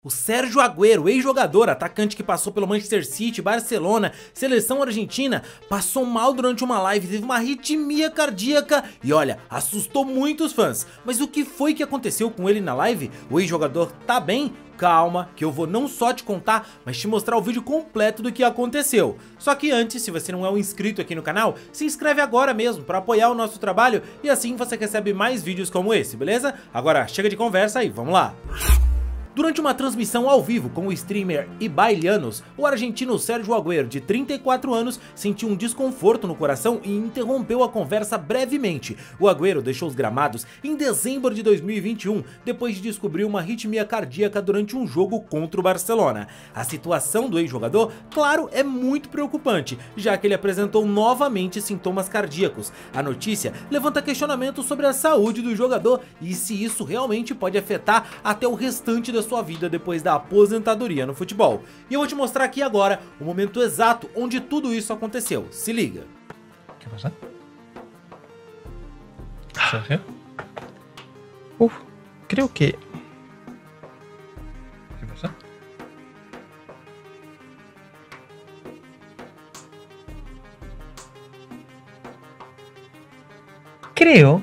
O Sérgio Agüero, ex-jogador, atacante que passou pelo Manchester City, Barcelona, seleção argentina, passou mal durante uma live, teve uma arritmia cardíaca e olha, assustou muitos fãs. Mas o que foi que aconteceu com ele na live? O ex-jogador tá bem? Calma, que eu vou não só te contar, mas te mostrar o vídeo completo do que aconteceu. Só que antes, se você não é um inscrito aqui no canal, se inscreve agora mesmo para apoiar o nosso trabalho e assim você recebe mais vídeos como esse, beleza? Agora chega de conversa e vamos lá! Durante uma transmissão ao vivo com o streamer Ibai Llanos, o argentino Sérgio Agüero, de 34 anos, sentiu um desconforto no coração e interrompeu a conversa brevemente. O Agüero deixou os gramados em dezembro de 2021, depois de descobrir uma arritmia cardíaca durante um jogo contra o Barcelona. A situação do ex-jogador, claro, é muito preocupante, já que ele apresentou novamente sintomas cardíacos. A notícia levanta questionamentos sobre a saúde do jogador e se isso realmente pode afetar até o restante da sua vida depois da aposentadoria no futebol. E eu vou te mostrar aqui agora o momento exato onde tudo isso aconteceu. Se liga. ¿Qué pasa? Sergio. Uf, creo que... ¿Qué pasa? Creo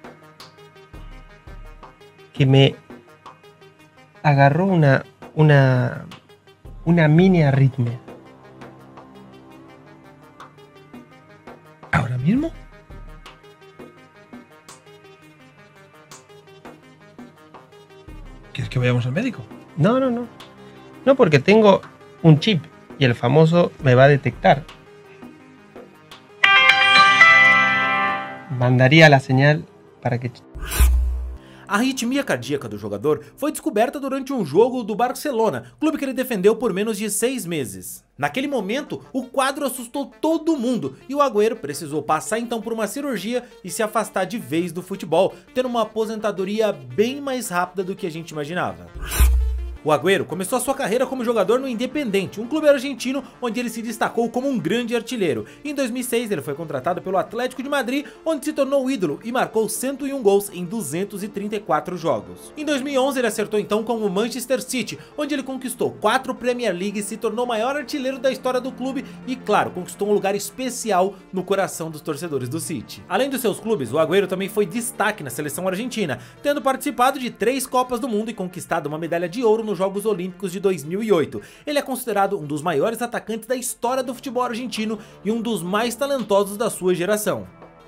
que me agarró una mini arritmia. ¿Ahora mismo? ¿Quieres que vayamos al médico? No, no, no. No, porque tengo un chip y el famoso me va a detectar. Mandaría la señal para que... A arritmia cardíaca do jogador foi descoberta durante um jogo do Barcelona, clube que ele defendeu por menos de 6 meses. Naquele momento, o quadro assustou todo mundo e o Agüero precisou passar então por uma cirurgia e se afastar de vez do futebol, tendo uma aposentadoria bem mais rápida do que a gente imaginava. O Agüero começou a sua carreira como jogador no Independiente, um clube argentino onde ele se destacou como um grande artilheiro. Em 2006 ele foi contratado pelo Atlético de Madrid, onde se tornou ídolo e marcou 101 gols em 234 jogos. Em 2011 ele acertou então com o Manchester City, onde ele conquistou 4 Premier League e se tornou o maior artilheiro da história do clube e, claro, conquistou um lugar especial no coração dos torcedores do City. Além dos seus clubes, o Agüero também foi destaque na seleção argentina, tendo participado de 3 Copas do Mundo e conquistado uma medalha de ouro nos Jogos Olímpicos de 2008. Ele é considerado um dos maiores atacantes da história do futebol argentino e um dos mais talentosos da sua geração.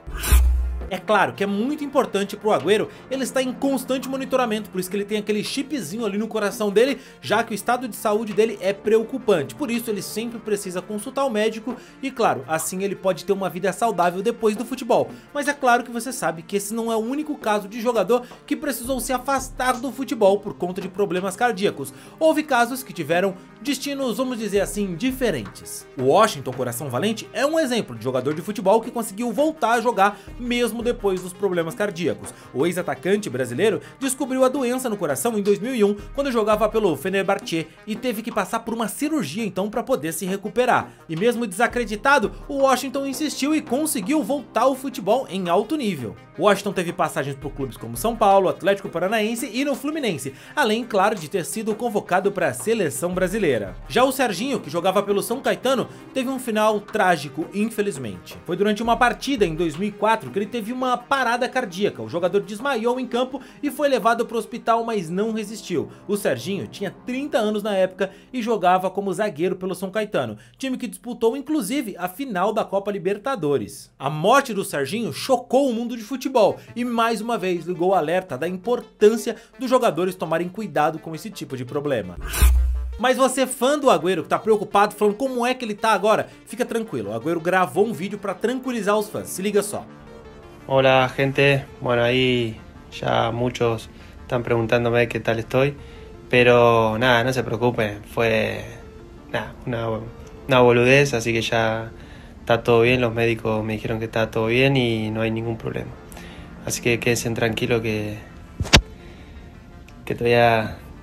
É claro que é muito importante pro Agüero ele estar em constante monitoramento, por isso que ele tem aquele chipzinho ali no coração dele, já que o estado de saúde dele é preocupante. Por isso ele sempre precisa consultar o médico e, claro, assim ele pode ter uma vida saudável depois do futebol. Mas é claro que você sabe que esse não é o único caso de jogador que precisou se afastar do futebol por conta de problemas cardíacos. Houve casos que tiveram destinos, vamos dizer assim, diferentes. O Washington Coração Valente é um exemplo de jogador de futebol que conseguiu voltar a jogar mesmo depois dos problemas cardíacos. O ex-atacante brasileiro descobriu a doença no coração em 2001, quando jogava pelo Fenerbahçe e teve que passar por uma cirurgia então para poder se recuperar. E mesmo desacreditado, o Washington insistiu e conseguiu voltar ao futebol em alto nível. O Washington teve passagens por clubes como São Paulo, Atlético Paranaense e no Fluminense, além, claro, de ter sido convocado para a seleção brasileira. Já o Serginho, que jogava pelo São Caetano, teve um final trágico, infelizmente. Foi durante uma partida em 2004 que ele teve uma parada cardíaca. O jogador desmaiou em campo e foi levado para o hospital, mas não resistiu. O Serginho tinha 30 anos na época e jogava como zagueiro pelo São Caetano, time que disputou inclusive a final da Copa Libertadores. A morte do Serginho chocou o mundo de futebol e mais uma vez ligou o alerta da importância dos jogadores tomarem cuidado com esse tipo de problema. Mas você, fã do Agüero, que tá preocupado falando como é que ele tá agora, fica tranquilo, o Agüero gravou um vídeo para tranquilizar os fãs, se liga só. Hola gente, bueno, ahí ya muchos están preguntándome qué tal estoy, pero nada, no se preocupen, fue nada, una boludez, así que ya está todo bien, los médicos me dijeron que está todo bien y no hay ningún problema. Así que quédense tranquilos que todavía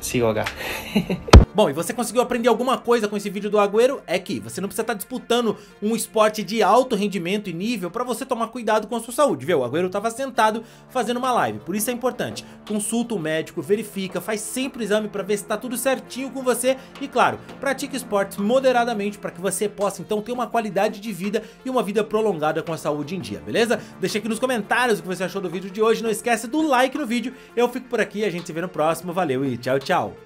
sigo acá. Bom, e você conseguiu aprender alguma coisa com esse vídeo do Agüero? É que você não precisa estar disputando um esporte de alto rendimento e nível pra você tomar cuidado com a sua saúde, viu? O Agüero tava sentado fazendo uma live, por isso é importante. Consulta o médico, verifica, faz sempre o exame pra ver se tá tudo certinho com você e, claro, pratique esportes moderadamente pra que você possa, então, ter uma qualidade de vida e uma vida prolongada com a saúde em dia, beleza? Deixa aqui nos comentários o que você achou do vídeo de hoje, não esquece do like no vídeo. Eu fico por aqui, a gente se vê no próximo, valeu e tchau, tchau!